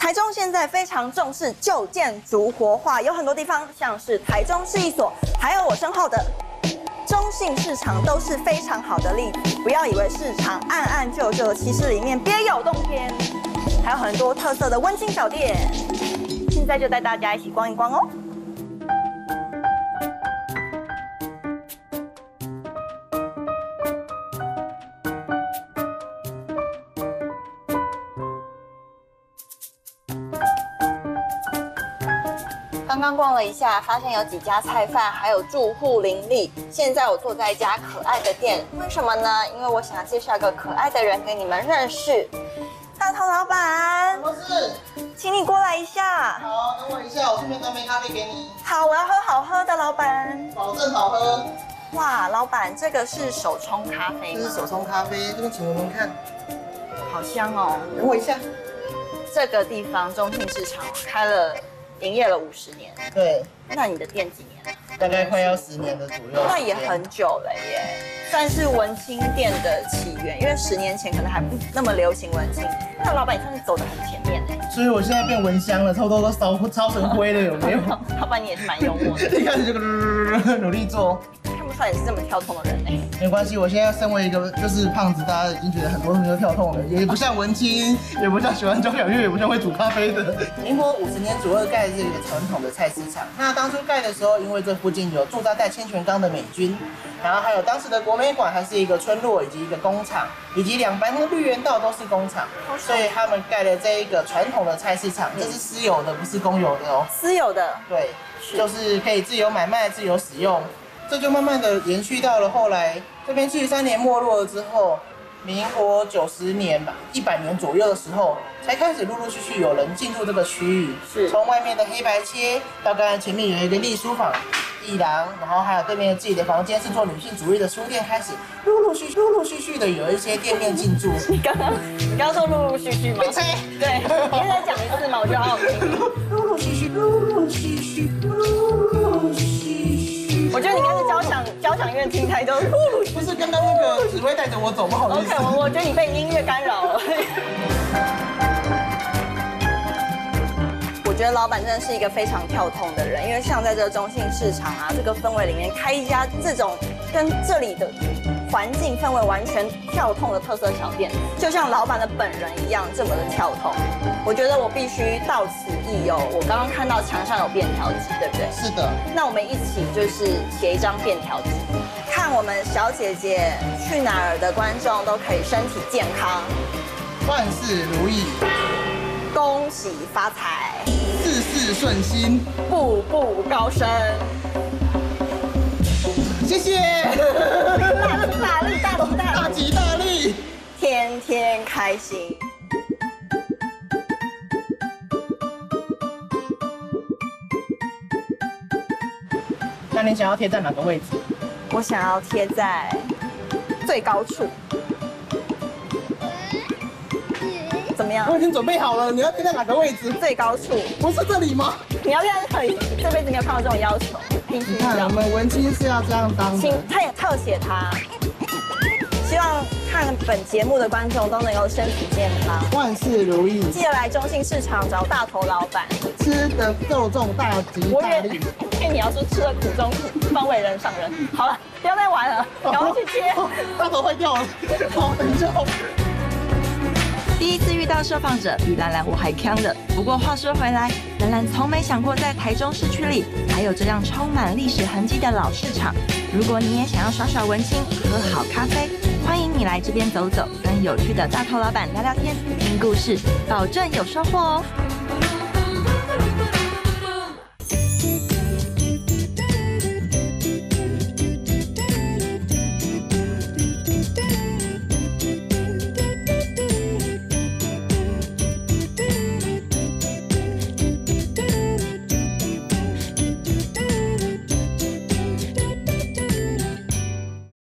台中现在非常重视旧建筑活化，有很多地方像是台中市役所，还有我身后的中信市场都是非常好的例子。不要以为市场暗暗旧旧，其实里面别有洞天，还有很多特色的温馨小店。现在就带大家一起逛一逛哦。刚刚逛了一下，发现有几家菜贩，还有住户林立。现在我坐在一家可爱的店，为什么呢？因为我想要介绍一个可爱的人给你们认识。大头老板， 什么事？ 请你过来一下。 好，等我一下，我顺便端杯咖啡给你。 好，我要喝好喝的，老板。 保证好喝。 哇，老板，这个是手冲咖啡吗？ 这是手冲咖啡，这边请闻闻看。 好香哦。 等我一下。 这个地方中信市场开了。营业了50年， 对。 那你的店几年了？ 大概快要10年的左右。 那也很久了耶，算是文青店的起源。因为10年前可能还不那么流行文青。那老板，你算是走得很前面哎。 所以我现在变蚊香了，偷偷都烧成灰了，有没有？ 老板，你也是蛮幽默的。 一开始就努力做。 看不出来你是这么跳痛的人哎。 没关系，我现在身为一个就是胖子，大家已经觉得很多东西都跳痛了，也不像文青，也不像喜欢交响乐，也不像会煮咖啡的。民国50年左右盖的这个传统的菜市场。那当初盖的时候，因为这附近有驻扎在千泉岗的美军，然后还有当时的国美馆，还是一个村落以及一个工厂，以及两旁的绿园道都是工厂，所以他们盖了这一个传统的菜市场，这是私有的，不是公有的哦。 私有的， 对，就是可以自由买卖、自由使用。这就慢慢的延续到了后来，这边73年没落了之后，民国90年吧，100年左右的时候，才开始陆陆续续有人进入这个区域。是，从外面的黑白切到刚才前面有一个隶书房、艺廊，然后还有对面自己的房间是做女性主义的书店，开始陆陆续续的有一些店面进驻。 你刚刚说陆陆续续吗？对，你再讲一次嘛，我觉得好好听。陆陆续续。我觉得你应该是交响乐听台都不是刚刚那个指挥带着我走，不好意思。 OK， 我觉得你被音乐干扰了。我觉得老板真的是一个非常跳痛的人，因为像在这个中信市场啊，这个氛围里面开一家这种跟这里的环境氛围完全跳痛的特色小店，就像老板的本人一样这么的跳痛。我觉得我必须到此一游。我刚刚看到墙上有便条纸，对不对？ 是的。 那我们一起就是写一张便条纸，看我们小姐姐去哪儿的观众都可以身体健康， 万事如意， 恭喜发财， 事事顺心， 步步高升。 谢谢。大吉大利， 天天开心。 那你想要贴在哪个位置？ 我想要贴在最高处。怎么样？ 我已经准备好了，你要贴在哪个位置？ 最高处。 不是这里吗？ 你要这样可以，这辈子没有看到这种要求。 你看，我们文青是要这样当的。 请特写它。希望看本节目的观众都能够身体健康， 万事如意。 记得来中信市场找大头老板， 吃的肉重大吉大利。 因为你要说吃的苦中苦，方为人上人。好了，不要再玩了，赶快去接。 大头坏掉了，好，等一下。 第一次遇到受访者，比兰兰我还呛的。不过话说回来，兰兰从没想过在台中市区里还有这样充满历史痕迹的老市场。如果你也想要耍耍文青，喝好咖啡，欢迎你来这边走走，跟有趣的大头老板聊聊天，听故事，保证有收获哦。